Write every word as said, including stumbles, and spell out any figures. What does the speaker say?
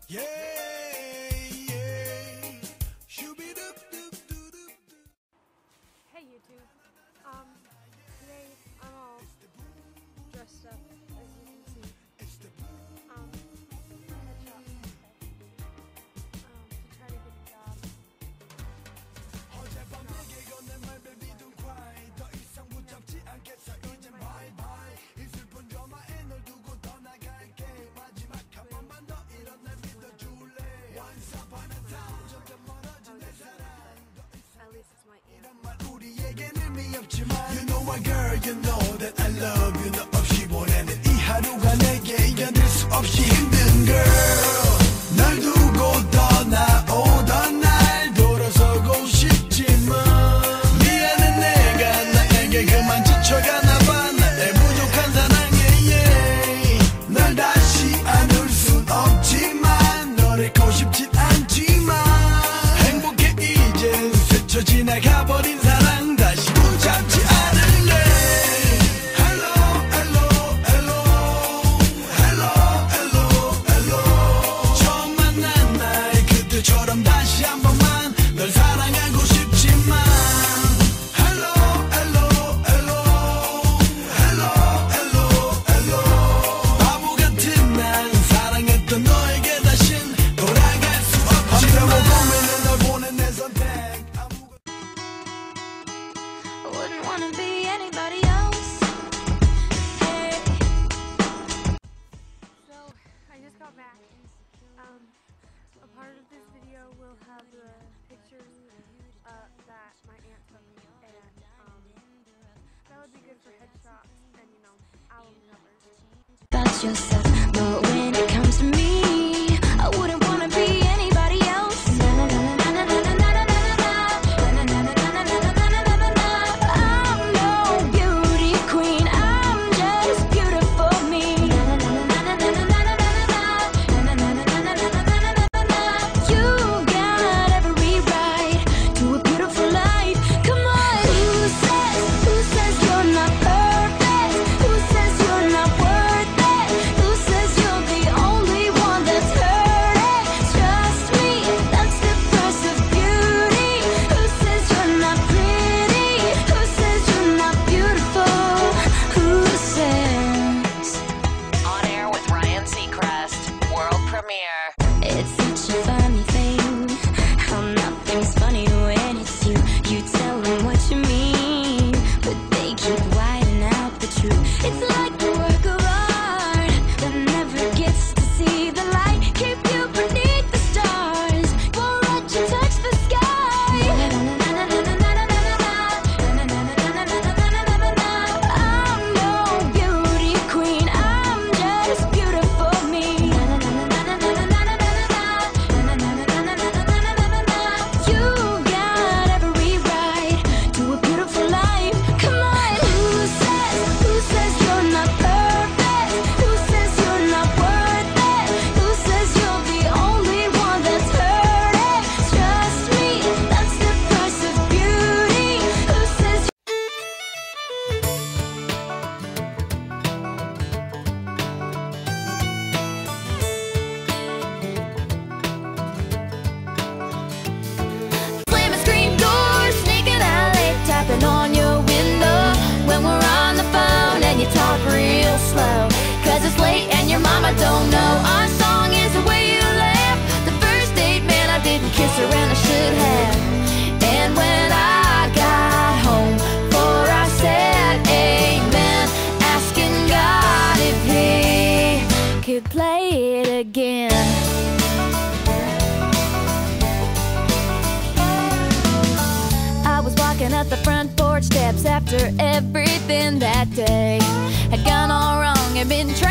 Yeah, yeah. Shoo-be-doop-doop-doop-doop. Hey YouTube, um, today I'm all dressed up, as you can see, um, for a headshot today, um, to try to get a job. At least it's my aunt. You know my girl, you know that I love you. 너 없이 보내는 이 하루가 내게 이겨낼 수 없이 힘든 girl. 널 두고 떠나오던 날 돌아서고 싶지만 미안해 내가 나에게 그만 지쳐가나봐. 나의 부족한 사랑에 yeah. 널 다시 안을 순 없지만 널 잃고 싶진 않지만 행복해 이젠 스쳐 지나가버린 사랑 다시 붙잡지 않을래. Hello, hello, hello, hello, hello, hello. 처음 만난 날 그때처럼 다시 한 번만 널 사랑하고 싶지만 Hello, hello, hello, hello, hello, hello. 바보 같은 난 사랑했던 너에게 다신 돌아갈 수 없지만 고민은 널 보낸 내 선택. Wouldn't wanna be anybody else. Hey. So, I just got back. Um, a part of this video will have the pictures uh, that my aunt took, and um, that would be good for headshots and, you know, album covers. About yourself, but when it comes to me, I wouldn't wanna be anybody else. Na na na na na na na na na na na na na na na na na. I'm no beauty queen, I'm just beautiful me. Na na na na na na na na na na na na na na na na. You got every right to a beautiful life. Come on, who says, who says you're not perfect? Who says you're not worth it? Who says you're the only one that's hurting? Trust me, that's the price of beauty. Who says you're not pretty? Who says you're not beautiful? Who says? On air with Ryan Seacrest, world premiere. It's such a funny thing how nothing's funny when it's you. You tell them what you mean, but they keep whiting out the truth. It's like a work of art that never gets to see the light. Keep you beneath the stars, won't let you touch the sky. I'm no beauty queen, I'm just beautiful me. You got every right to a beautiful life. Come on, who says, who says you're not perfect? Who says you're not worth it? Who says you're the only one that's hurting? Trust me, that's the price of beauty. Who says? Slam a screen door, sneaking out late, tapping on your window when we're on the phone and you talk real slow. Cause it's late and your mama don't know our song is the way you laugh. The first date, man, I didn't kiss her and I should have. And when I got home, for I said amen, asking God if he could play it again. I was walking up the front porch steps after everything that day had gone all wrong and been trying